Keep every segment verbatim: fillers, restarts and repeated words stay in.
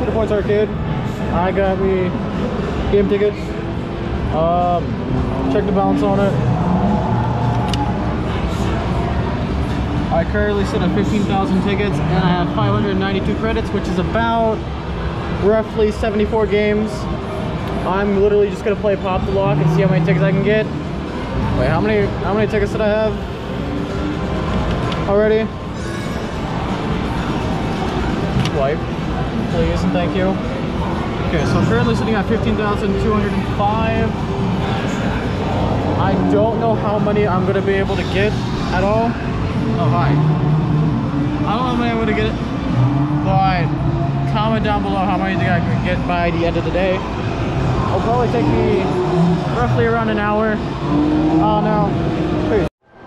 Cedar Points Arcade. I got me game tickets. Um, check the balance on it. I currently sit at fifteen thousand tickets and I have five hundred ninety-two credits, which is about roughly seventy-four games. I'm literally just gonna play Pop the Lock and see how many tickets I can get. Wait, how many how many tickets did I have already? Wipe, please and thank you. Okay, so I'm currently sitting at fifteen thousand two hundred five. I don't know how many I'm gonna be able to get at all. Oh, hi. I don't know how many I'm gonna get, but comment down below how many you think I can get by the end of the day. It'll probably take me roughly around an hour. Oh no. Please.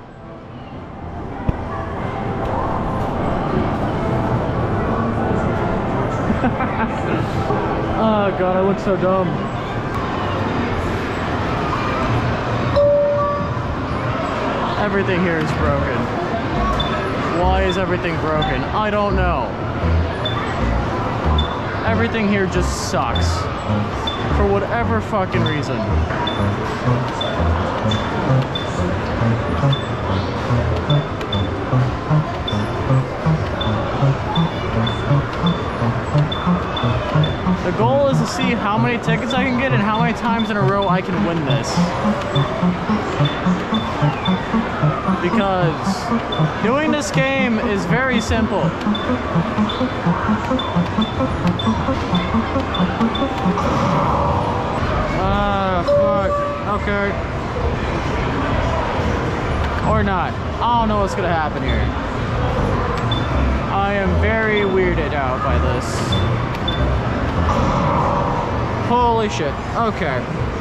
Oh god, I look so dumb. Everything here is broken. Why is everything broken? I don't know. Everything here just sucks. For whatever fucking reason. The goal is to see how many tickets I can get and how many times in a row I can win this. Because doing this game is very simple. Ah, uh, fuck. Okay. Or not. I don't know what's gonna happen here. I am very weirded out by this. Holy shit. Okay.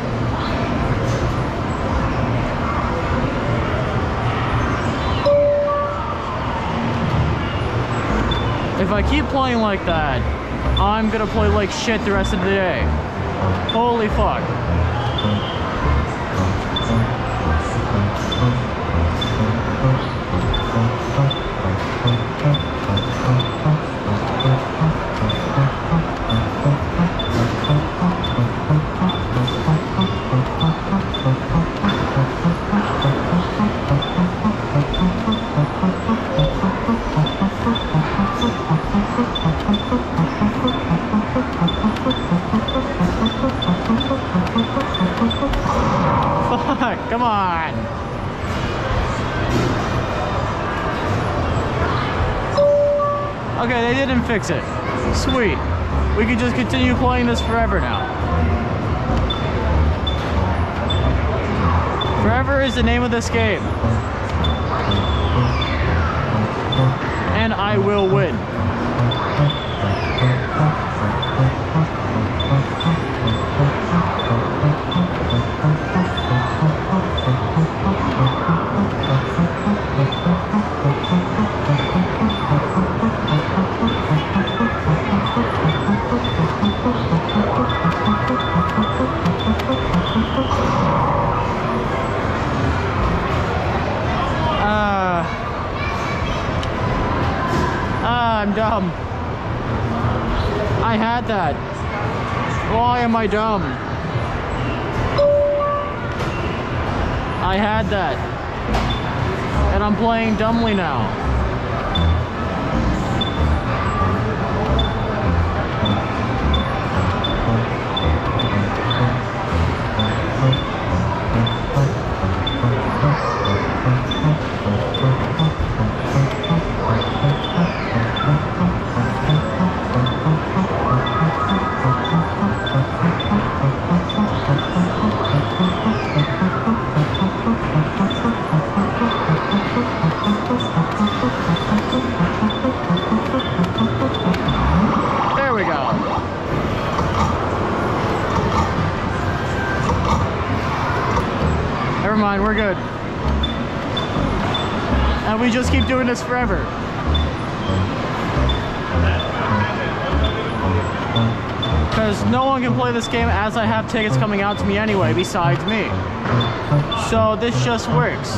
If I keep playing like that, I'm gonna play like shit the rest of the day. Holy fuck. Fuck, come on. Okay, they didn't fix it. Sweet. We can just continue playing this forever now. Forever is the name of this game. And I will win. Ah, ah, I'm dumb. I had that. Why am I dumb? I had that. And I'm playing dumbly now. There we go. Never mind, we're good. And we just keep doing this forever. Because no one can play this game as I have tickets coming out to me anyway, besides me. So this just works.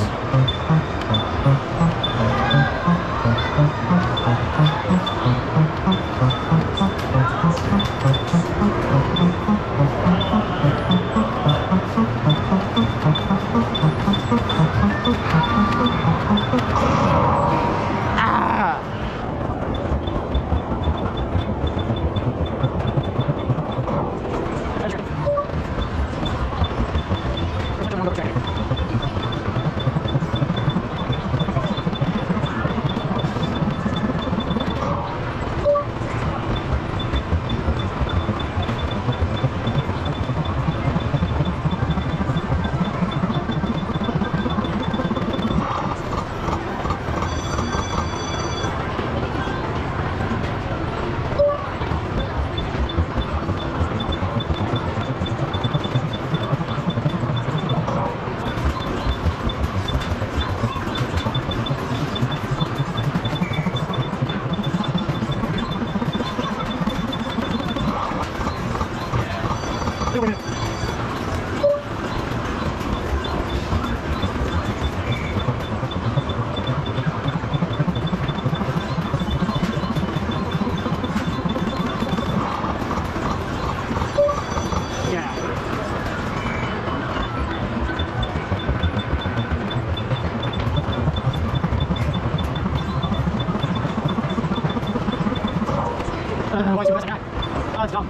Done.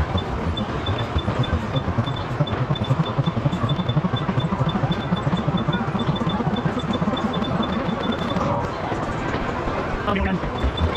Oh, you're done.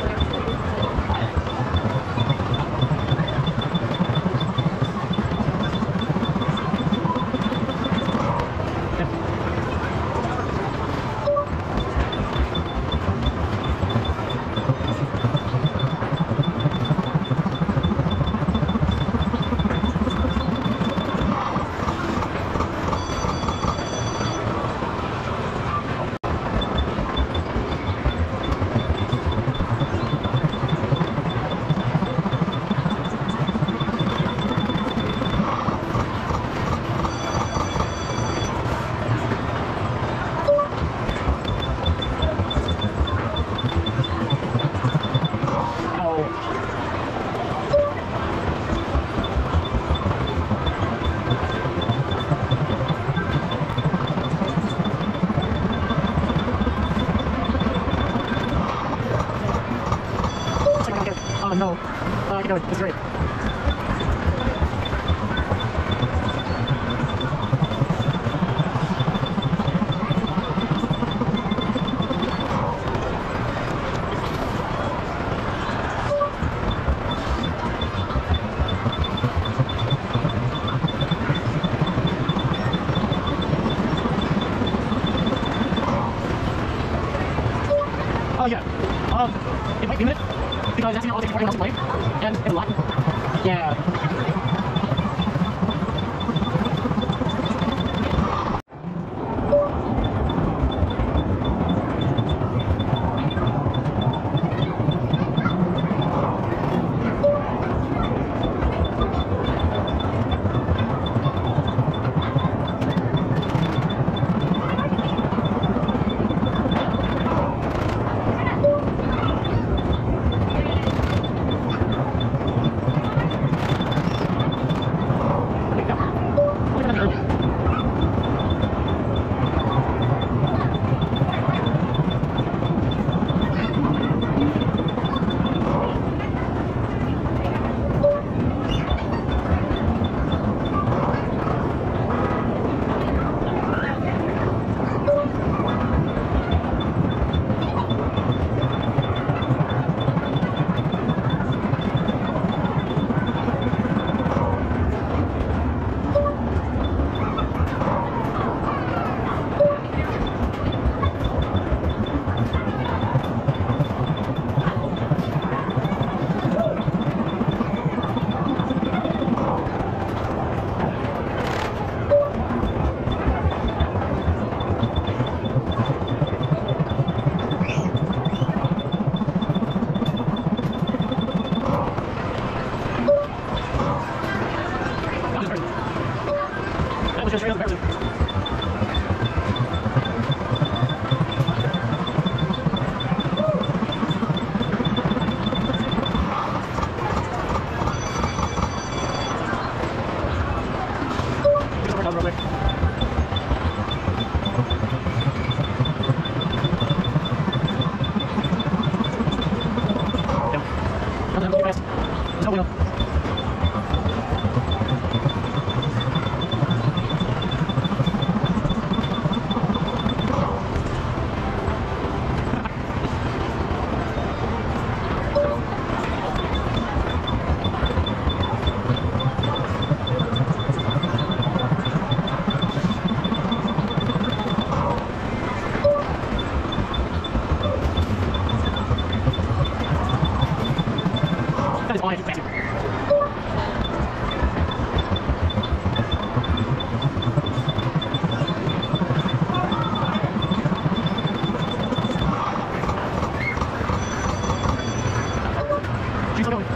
Oh no, uh, you know, it's great. Oh yeah, um, it might be a minute, because that's all it takes for everyone else to play, and it's a lot. Yeah. Just real person. Just over down real quick. Down. Down, down, too fast. There's no wheel. That is all I have to say. She's still going.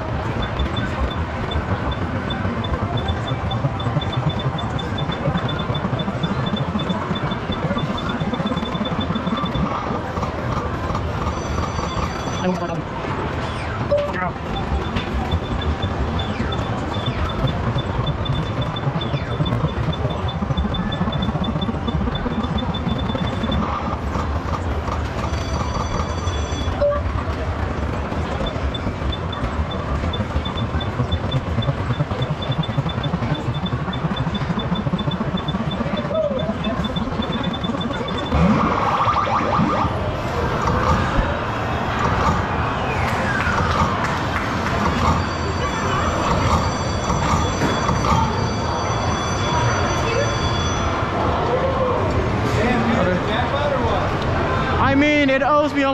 I won't start on. Girl.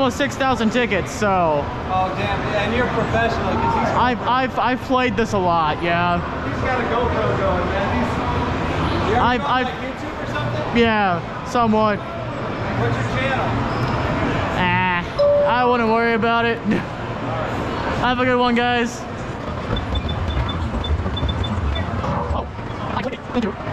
almost six thousand tickets, so. Oh damn! And you're professional because he's. I've I've I've played this a lot, yeah. He's got a GoPro going, man. He's. You ever I've go on, I've. like YouTube or something? Yeah, somewhat. What's your channel? Ah, I wouldn't worry about it. Have a good one, guys. Oh, I clicked it. Thank you.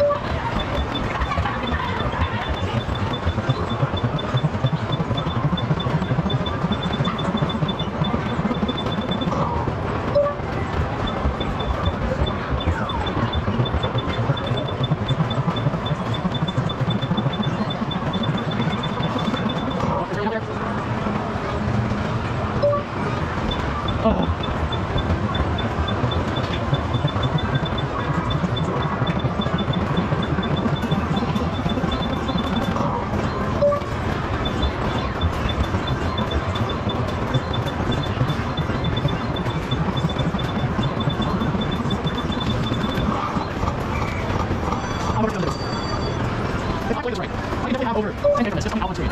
Over ten minutes, just coming out on screen.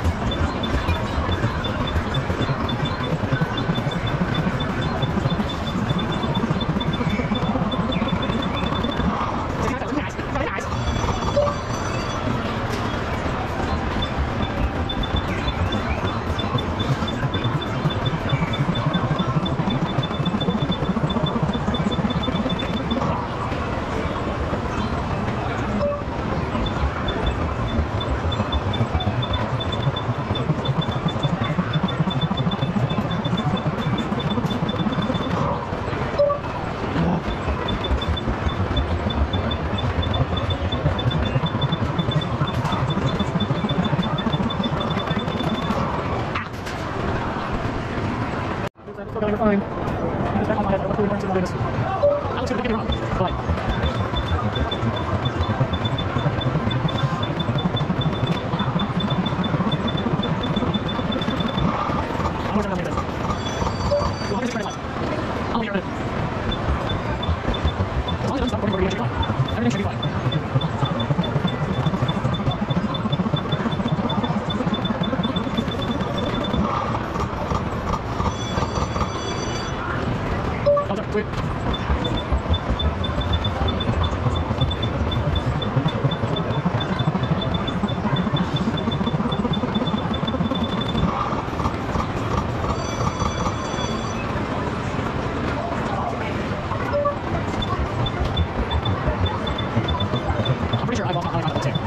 You're fine. Just back on my head. I look really burnt to this. I look stupid, don't get me wrong. But I'm more trying to make this. Well, I'm just trying to left. I'll hear it. As long as it doesn't stop recording, we're going to be fine. Everything should be fine. Wait. I'm pretty sure I bought my icon at the tip.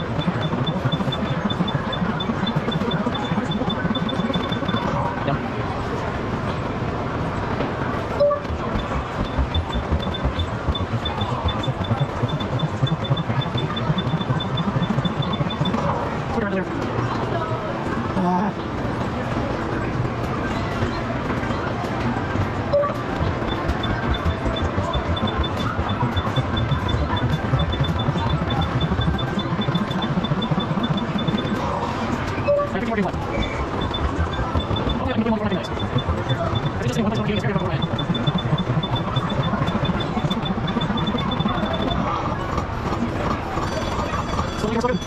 Working left. Hopefully I can get one more nice. If it's just in one place on the game, it's very difficult to run. So you're so good.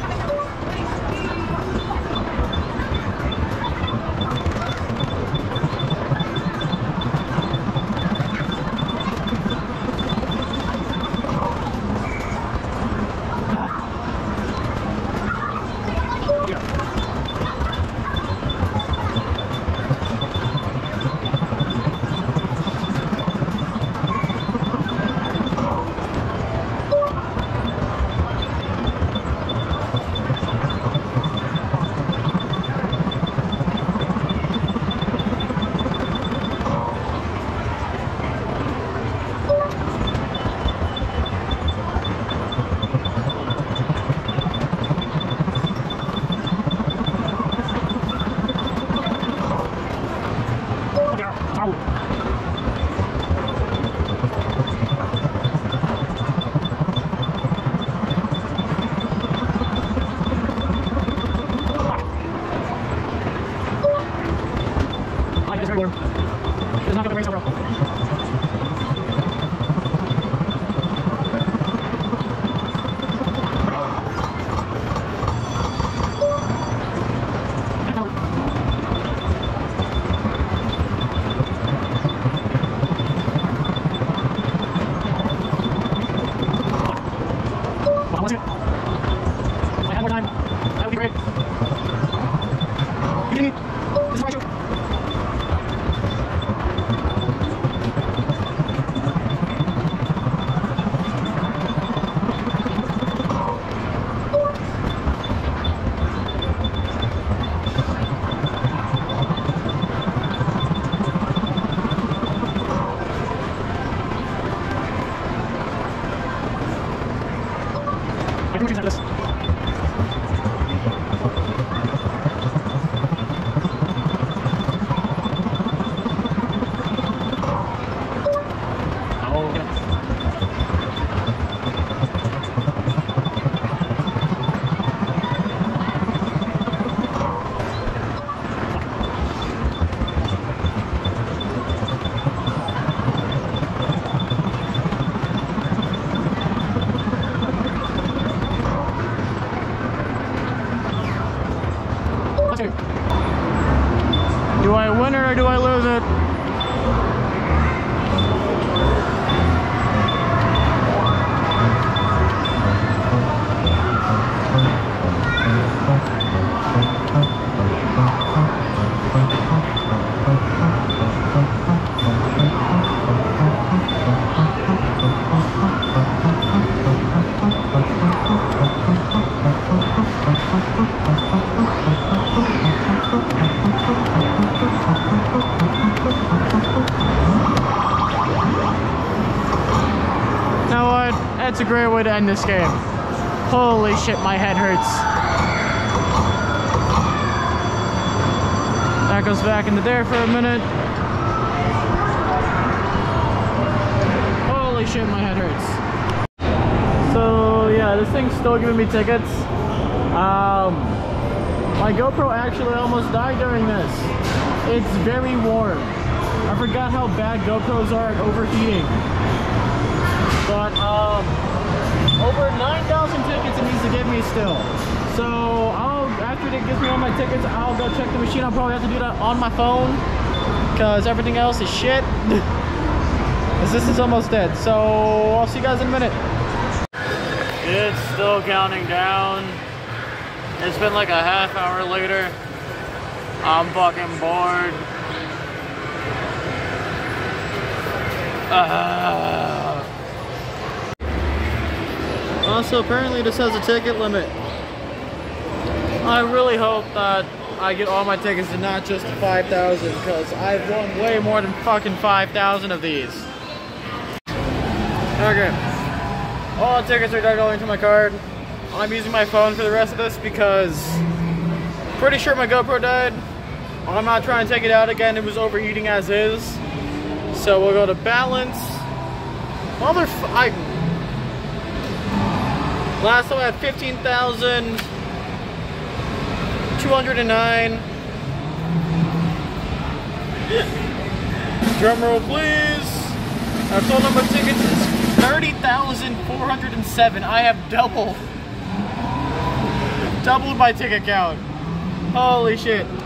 It's not going to race over. Do I win it or do I lose it? That's a great way to end this game. Holy shit, my head hurts. That goes back into there for a minute. Holy shit, my head hurts. So yeah, this thing's still giving me tickets. Um, my GoPro actually almost died during this. It's very warm. I forgot how bad GoPros are at overheating. But um, over nine thousand tickets it needs to give me still. So I'll, after it gives me all my tickets, I'll go check the machine. I'll probably have to do that on my phone because everything else is shit. This is almost dead. So I'll see you guys in a minute. It's still counting down. It's been like a half hour later. I'm fucking bored. Uh, Also, apparently this has a ticket limit. I really hope that I get all my tickets and not just five thousand, because I've won way more than fucking five thousand of these. Okay. All the tickets are done going to my card. I'm using my phone for the rest of this because I'm pretty sure my GoPro died. I'm not trying to take it out again. It was overheating as is. So we'll go to balance. Motherf- I... Last time I had fifteen thousand two hundred nine. Drum roll, please. Our total number of tickets is thirty thousand four hundred seven. I have doubled, doubled my ticket count. Holy shit.